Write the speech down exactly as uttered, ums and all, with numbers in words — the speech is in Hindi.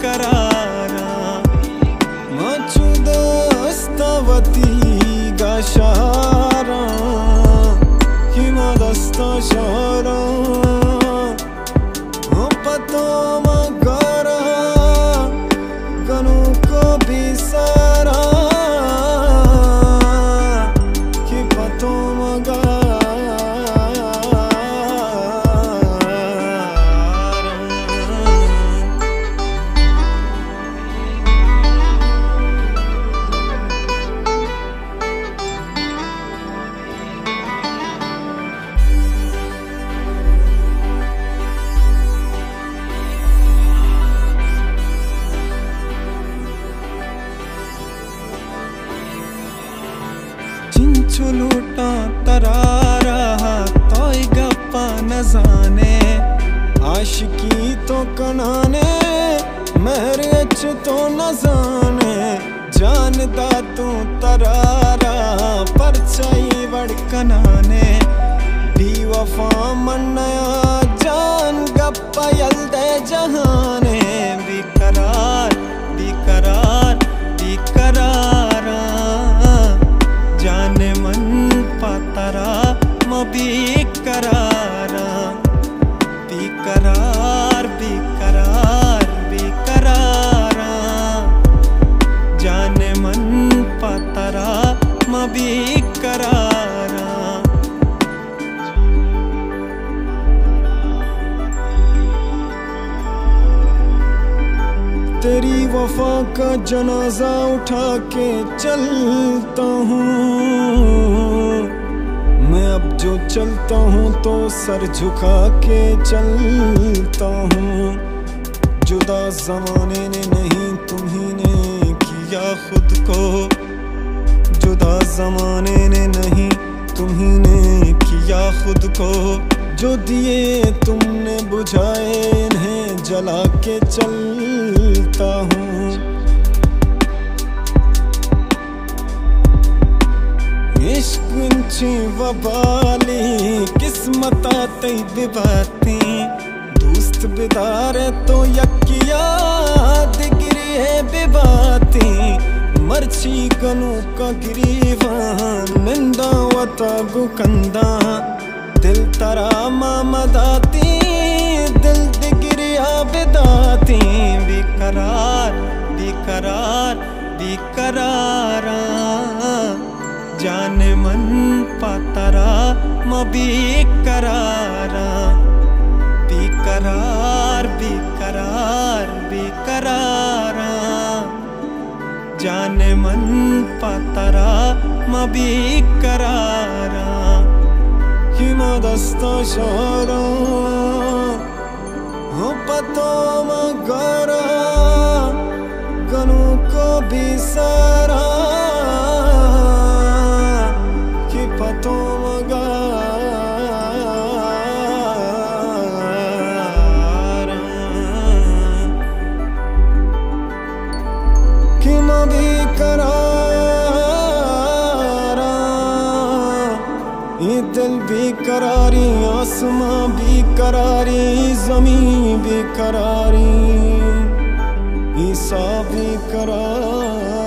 करारा मचुदस्तवती गशारा हिमदस्ता शारा पतो मगरा गनु को बिसरा कि पतो मगरा चिंचुलूटा तरारा तोय गप्पा न जाने आशिकी तो कनाने महर अच तो न जाने जानदा तू तरारा परछाई वड़कनाने बेवफा मन्नया जान गप्पा यल्दे जहाने बेकरार बेकरार बेकरारा जाने मन पातरा बेकरारा बेकरार बेकरार बेकरारा जाने मन पातरा बेकरारा तेरी वफा का जनाजा उठा के चलता हूँ मैं अब जो चलता हूँ तो सर झुका के चलता हूँ जुदा ज़माने ने नहीं तुम्ही ने किया खुद को जुदा ज़माने ने नहीं तुम्ही ने किया खुद को जो दिए तुमने बुझाए इन्हें जला के चलता हूँ इश्क इंची वबाली किस्मत तई बिबाती दोस्त बिदारे तो यकिया दिगरी है बिबाती मर्ची गनु का गिरीवान निंदा वता गुकंदा दिल तरा मामदाती दिल दिगरिया बिदाती बेकरार बेकरार बेकरारा जाने मन पातरा बेकरारा बेकरार बेकरार बेकरारा जाने मन पातरा बेकरारा हिमदस्ता शारा पतो मगरा गनु को बिसरा कि पतो मगरा कि बेकरारा ये दिल बेकरारी आसमां बेकरारी ज़मीं बेकरारी ईसा बेकरार।